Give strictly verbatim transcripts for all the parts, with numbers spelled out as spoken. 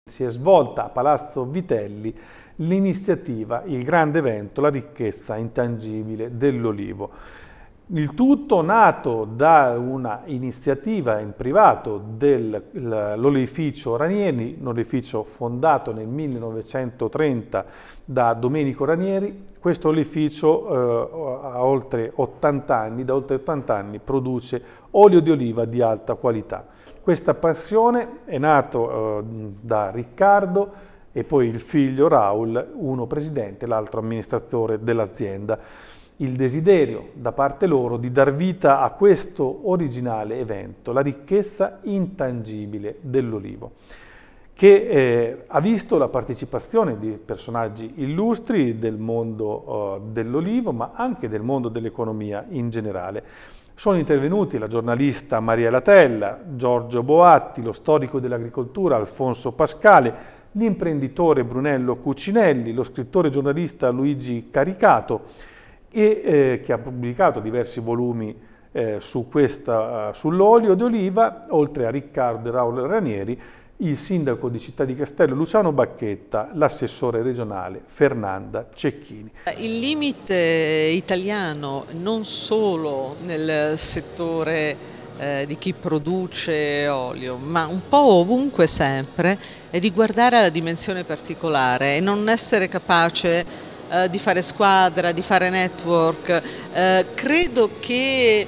Si è svolta a Palazzo Vitelli l'iniziativa, il grande evento, la ricchezza intangibile dell'olivo. Il tutto nato da una iniziativa in privato dell'olificio Ranieri, un olificio fondato nel millenovecentotrenta da Domenico Ranieri. Questo olificio eh, ha oltre ottanta anni, da oltre ottanta anni produce olio di oliva di alta qualità. Questa passione è nato eh, da Riccardo e poi il figlio Raul, uno presidente e l'altro amministratore dell'azienda. Il desiderio da parte loro di dar vita a questo originale evento, la ricchezza intangibile dell'olivo, che eh, ha visto la partecipazione di personaggi illustri del mondo eh, dell'olivo, ma anche del mondo dell'economia in generale. Sono intervenuti la giornalista Maria Latella, Giorgio Boatti, lo storico dell'agricoltura Alfonso Pascale, l'imprenditore Brunello Cucinelli, lo scrittore e giornalista Luigi Caricato, e eh, che ha pubblicato diversi volumi eh, su questa, uh, sull'olio d'oliva, oltre a Riccardo e Raul Ranieri, il sindaco di Città di Castello Luciano Bacchetta, l'assessore regionale Fernanda Cecchini. Il limite italiano non solo nel settore eh, di chi produce olio, ma un po' ovunque sempre, è di guardare alla dimensione particolare e non essere capace eh, di fare squadra, di fare network. Eh, credo che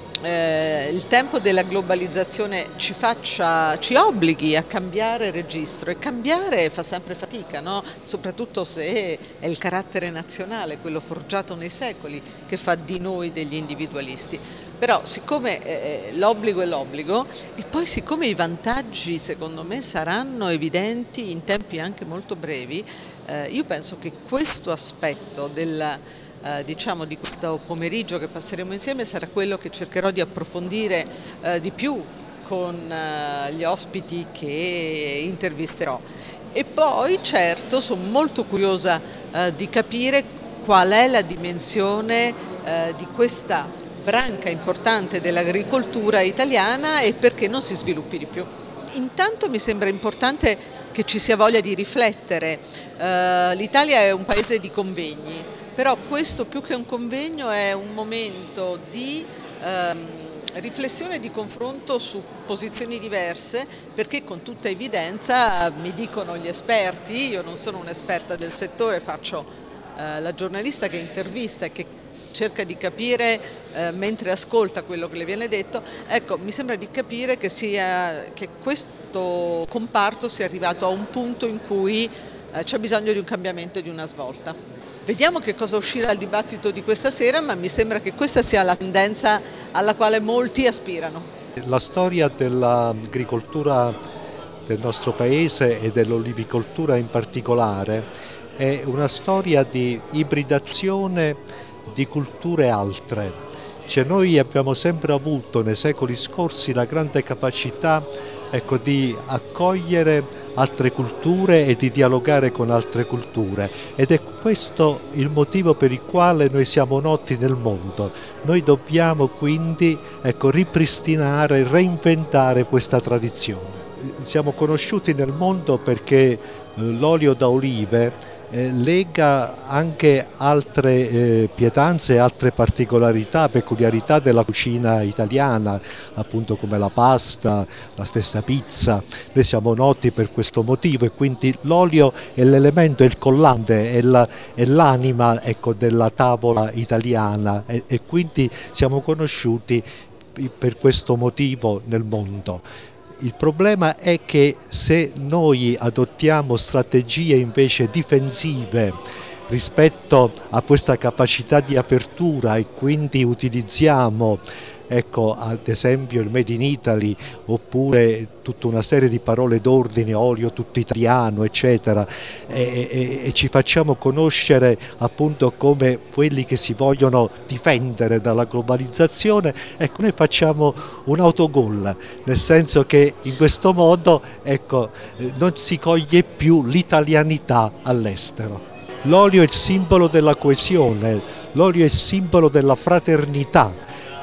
Eh, il tempo della globalizzazione ci faccia, ci obblighi a cambiare registro, e cambiare fa sempre fatica, no? Soprattutto se è il carattere nazionale, quello forgiato nei secoli, che fa di noi degli individualisti. Però siccome eh, l'obbligo è l'obbligo, e poi siccome i vantaggi secondo me saranno evidenti in tempi anche molto brevi, eh, io penso che questo aspetto della Eh, diciamo di questo pomeriggio che passeremo insieme sarà quello che cercherò di approfondire eh, di più con eh, gli ospiti che intervisterò. E poi certo sono molto curiosa eh, di capire qual è la dimensione eh, di questa branca importante dell'agricoltura italiana e perché non si sviluppi di più. Intanto mi sembra importante che ci sia voglia di riflettere. Eh, L'Italia è un paese di convegni, però questo più che un convegno è un momento di ehm, riflessione e di confronto su posizioni diverse, perché con tutta evidenza mi dicono gli esperti, io non sono un'esperta del settore, faccio eh, la giornalista che intervista e che cerca di capire eh, mentre ascolta quello che le viene detto. Ecco, mi sembra di capire che, sia, che questo comparto sia arrivato a un punto in cui eh, c'è bisogno di un cambiamento e di una svolta. Vediamo che cosa uscirà dal dibattito di questa sera, ma mi sembra che questa sia la tendenza alla quale molti aspirano. La storia dell'agricoltura del nostro paese e dell'olivicoltura in particolare è una storia di ibridazione di culture altre. Cioè, noi abbiamo sempre avuto nei secoli scorsi la grande capacità ecco, di accogliere altre culture e di dialogare con altre culture, ed è questo il motivo per il quale noi siamo noti nel mondo. Noi dobbiamo quindi ecco, ripristinare, reinventare questa tradizione. Siamo conosciuti nel mondo perché l'olio da olive Eh, lega anche altre eh, pietanze, altre particolarità, peculiarità della cucina italiana, appunto come la pasta, la stessa pizza. Noi siamo noti per questo motivo e quindi l'olio è l'elemento, è il collante, è l'anima ecco, della tavola italiana e, e quindi siamo conosciuti per questo motivo nel mondo. Il problema è che se noi adottiamo strategie invece difensive rispetto a questa capacità di apertura e quindi utilizziamo ecco, ad esempio il Made in Italy oppure tutta una serie di parole d'ordine, olio tutto italiano eccetera e, e, e ci facciamo conoscere appunto come quelli che si vogliono difendere dalla globalizzazione, ecco noi facciamo un autogol, nel senso che in questo modo ecco, non si coglie più l'italianità all'estero. L'olio è il simbolo della coesione, l'olio è il simbolo della fraternità.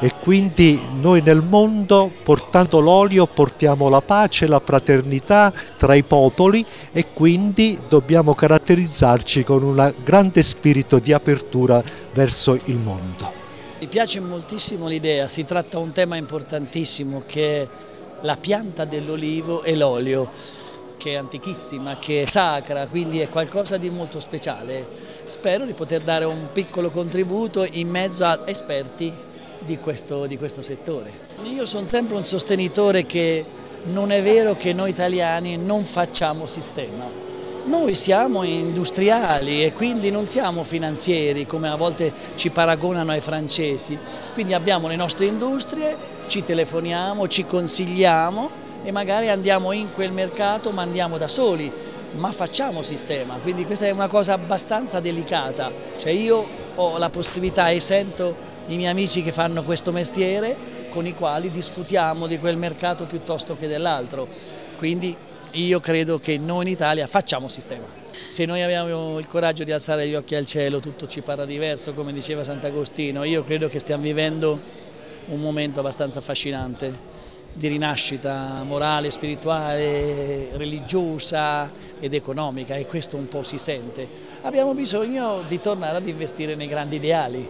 e quindi noi nel mondo, portando l'olio, portiamo la pace, la fraternità tra i popoli e quindi dobbiamo caratterizzarci con un grande spirito di apertura verso il mondo. Mi piace moltissimo l'idea, si tratta di un tema importantissimo che è la pianta dell'olivo e l'olio, che è antichissima, che è sacra, quindi è qualcosa di molto speciale. Spero di poter dare un piccolo contributo in mezzo a esperti di questo, di questo settore. Io sono sempre un sostenitore che non è vero che noi italiani non facciamo sistema. Noi siamo industriali e quindi non siamo finanzieri come a volte ci paragonano ai francesi, quindi abbiamo le nostre industrie, ci telefoniamo, ci consigliamo e magari andiamo in quel mercato ma andiamo da soli, ma facciamo sistema, quindi questa è una cosa abbastanza delicata, cioè io ho la possibilità e sento i miei amici che fanno questo mestiere con i quali discutiamo di quel mercato piuttosto che dell'altro, quindi io credo che noi in Italia facciamo sistema. Se noi abbiamo il coraggio di alzare gli occhi al cielo, tutto ci parla diverso, come diceva Sant'Agostino. Io credo che stiamo vivendo un momento abbastanza affascinante di rinascita morale, spirituale, religiosa ed economica e questo un po' si sente. Abbiamo bisogno di tornare ad investire nei grandi ideali.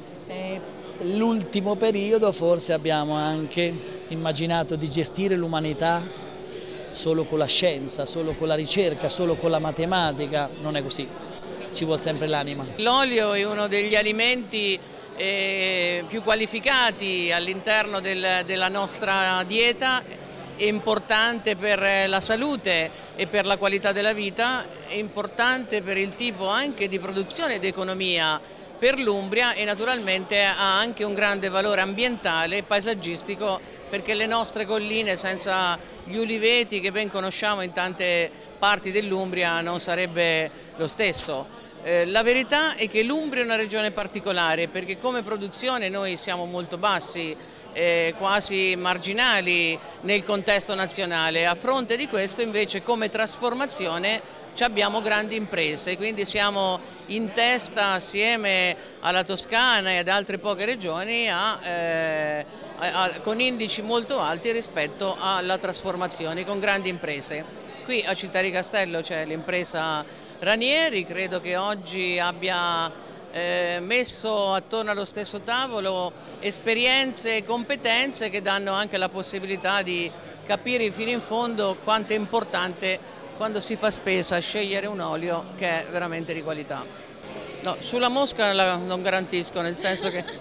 L'ultimo periodo forse abbiamo anche immaginato di gestire l'umanità solo con la scienza, solo con la ricerca, solo con la matematica, non è così, ci vuole sempre l'anima. L'olio è uno degli alimenti eh, più qualificati all'interno del, della nostra dieta, è importante per la salute e per la qualità della vita, è importante per il tipo anche di produzione ed economia per l'Umbria e naturalmente ha anche un grande valore ambientale e paesaggistico perché le nostre colline senza gli uliveti che ben conosciamo in tante parti dell'Umbria non sarebbe lo stesso. Eh, la verità è che l'Umbria è una regione particolare perché come produzione noi siamo molto bassi, eh, quasi marginali nel contesto nazionale, a fronte di questo invece come trasformazione abbiamo grandi imprese, quindi siamo in testa assieme alla Toscana e ad altre poche regioni a, eh, a, a, con indici molto alti rispetto alla trasformazione, con grandi imprese. Qui a Città di Castello c'è l'impresa Ranieri, credo che oggi abbia eh, messo attorno allo stesso tavolo esperienze e competenze che danno anche la possibilità di capire fino in fondo quanto è importante quando si fa spesa scegliere un olio che è veramente di qualità. No, sulla mosca la, non garantisco, nel senso che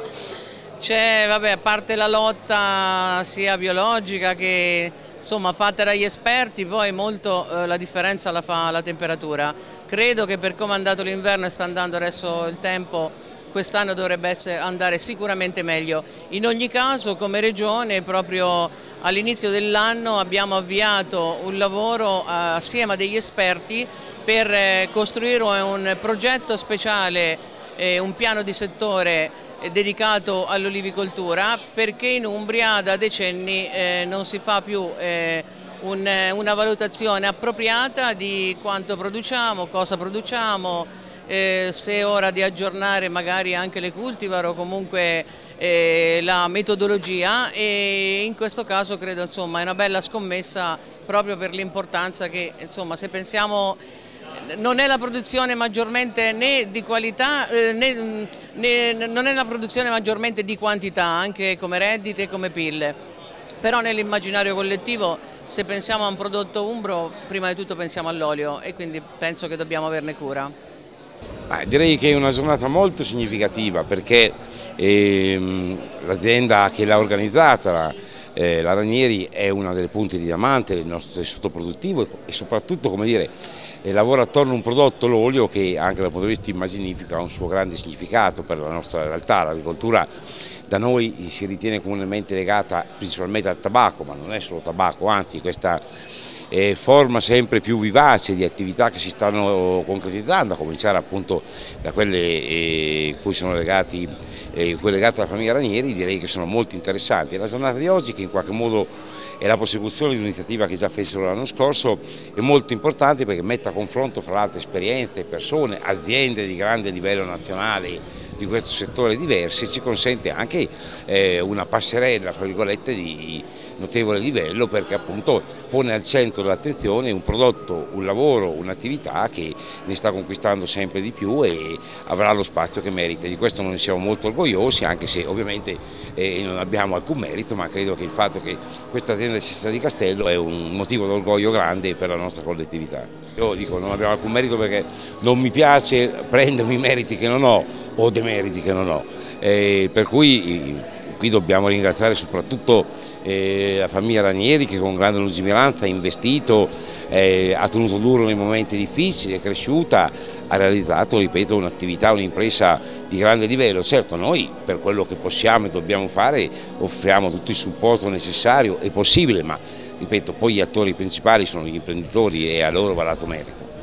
c'è, vabbè, a parte la lotta sia biologica che insomma fatta dagli esperti, poi molto eh, la differenza la fa la temperatura. Credo che per come è andato l'inverno e sta andando adesso il tempo, quest'anno dovrebbe essere, andare sicuramente meglio. In ogni caso come regione proprio all'inizio dell'anno abbiamo avviato un lavoro eh, assieme a degli esperti per eh, costruire un progetto speciale, eh, un piano di settore eh, dedicato all'olivicoltura perché in Umbria da decenni eh, non si fa più eh, un, una valutazione appropriata di quanto produciamo, cosa produciamo, Eh, se è ora di aggiornare magari anche le cultivar o comunque eh, la metodologia e in questo caso credo insomma è una bella scommessa proprio per l'importanza che insomma se pensiamo non è la produzione maggiormente né di qualità eh, né, né, non è la produzione maggiormente di quantità anche come reddite e come P I L, però nell'immaginario collettivo se pensiamo a un prodotto umbro prima di tutto pensiamo all'olio e quindi penso che dobbiamo averne cura. Ah, direi che è una giornata molto significativa perché ehm, l'azienda che l'ha organizzata, eh, la Ranieri, è una delle punte di diamante del nostro tessuto produttivo e soprattutto come dire, eh, lavora attorno a un prodotto, l'olio, che anche dal punto di vista immaginifico ha un suo grande significato per la nostra realtà. L'agricoltura da noi si ritiene comunemente legata principalmente al tabacco, ma non è solo tabacco, anzi questa Eh, forma sempre più vivace di attività che si stanno concretizzando, a cominciare appunto da quelle eh, cui sono legati, eh, quelle legate alla famiglia Ranieri, direi che sono molto interessanti. E la giornata di oggi, che in qualche modo è la prosecuzione di un'iniziativa che già fecero l'anno scorso, è molto importante perché mette a confronto fra l'altro esperienze, persone, aziende di grande livello nazionale di questo settore diversi, ci consente anche eh, una passerella, fra virgolette, di notevole livello, perché appunto pone al centro dell'attenzione un prodotto, un lavoro, un'attività che ne sta conquistando sempre di più e avrà lo spazio che merita. Di questo noi siamo molto orgogliosi, anche se ovviamente eh, non abbiamo alcun merito, ma credo che il fatto che questa azienda sia stata di Castello è un motivo d'orgoglio grande per la nostra collettività. Io dico non abbiamo alcun merito perché non mi piace prendermi meriti che non ho o demeriti che non ho, eh, per cui qui dobbiamo ringraziare soprattutto eh, la famiglia Ranieri che con grande lungimiranza ha investito, eh, ha tenuto duro nei momenti difficili, è cresciuta, ha realizzato, ripeto, un'attività, un'impresa di grande livello. Certo, noi per quello che possiamo e dobbiamo fare offriamo tutto il supporto necessario e possibile, ma ripeto, poi gli attori principali sono gli imprenditori e a loro va dato merito.